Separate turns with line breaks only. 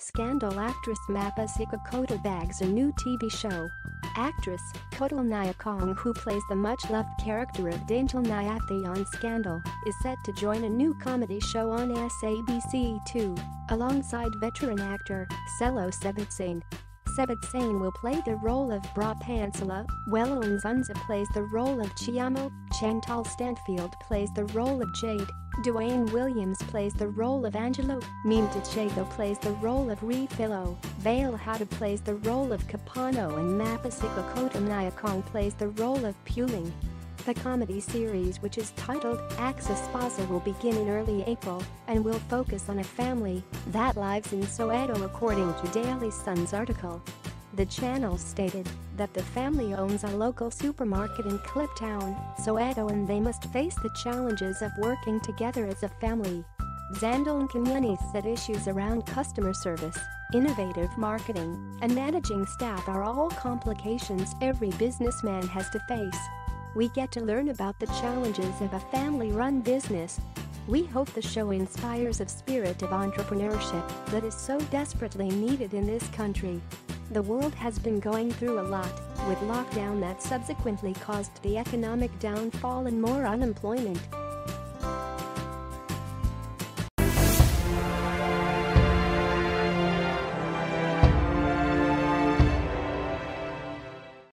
Scandal actress Mappa Sikokota bags a new TV show. Actress Kotal Nayakong, who plays the much-loved character of Dantel Nayathy on Scandal, is set to join a new comedy show on SABC2, alongside veteran actor Selo Sebetsane. Sebetsane will play the role of Bra Pansala, Welon Zunza plays the role of Chiamo, Chantal Stanfield plays the role of Jade, Dwayne Williams plays the role of Angelo, Meme Dichego plays the role of Refilo, Vale Hada plays the role of Capano, and Mappa Sikokota Nayakong plays the role of Puling. The comedy series, which is titled Aksa Spasa, will begin in early April and will focus on a family that lives in Soweto, according to Daily Sun's article. The channel stated that the family owns a local supermarket in Cliptown, Soweto, and they must face the challenges of working together as a family. Zandal Nkanyani said issues around customer service, innovative marketing, and managing staff are all complications every businessman has to face. We get to learn about the challenges of a family-run business. We hope the show inspires a spirit of entrepreneurship that is so desperately needed in this country. The world has been going through a lot, with lockdown that subsequently caused the economic downfall and more unemployment.